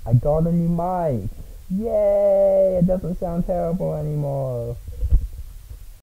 I got a new mic. Yay! It doesn't sound terrible anymore.